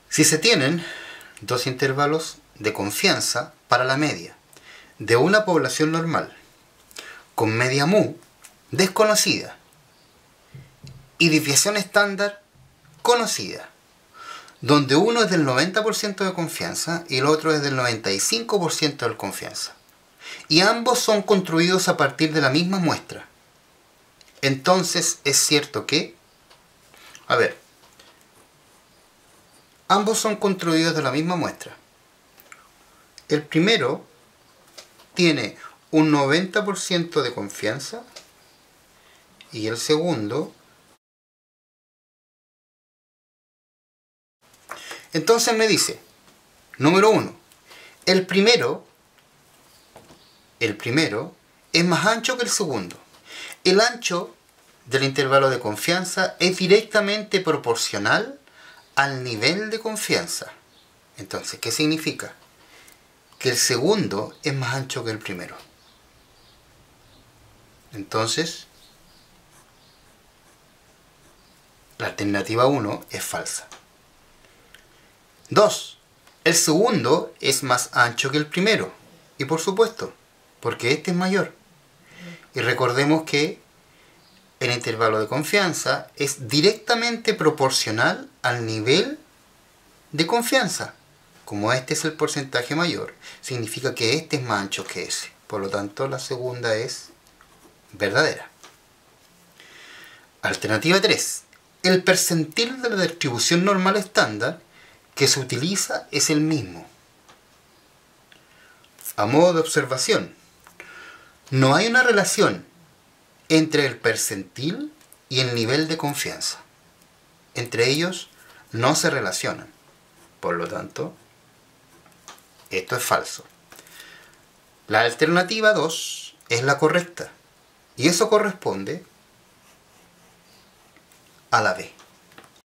Si se tienen dos intervalos de confianza para la media de una población normal con media mu desconocida y desviación estándar conocida, donde uno es del 90% de confianza y el otro es del 95% de confianza, y ambos son construidos a partir de la misma muestra, entonces es cierto que, ambos son construidos de la misma muestra. El primero tiene un 90% de confianza y el segundo. Entonces me dice, número 1, el primero es más ancho que el segundo. El ancho del intervalo de confianza es directamente proporcional al nivel de confianza. Entonces, ¿qué significa? Que el segundo es más ancho que el primero. Entonces, la alternativa 1 es falsa. 2. El segundo es más ancho que el primero. Y por supuesto, porque este es mayor. Y recordemos que el intervalo de confianza es directamente proporcional al nivel de confianza. Como este es el porcentaje mayor, significa que este es más ancho que ese. Por lo tanto, la segunda es verdadera. Alternativa 3. El percentil de la distribución normal estándar que se utiliza es el mismo. A modo de observación, no hay una relación entre el percentil y el nivel de confianza. Entre ellos no se relacionan. Por lo tanto, esto es falso. La alternativa 2 es la correcta. Y eso corresponde a la B.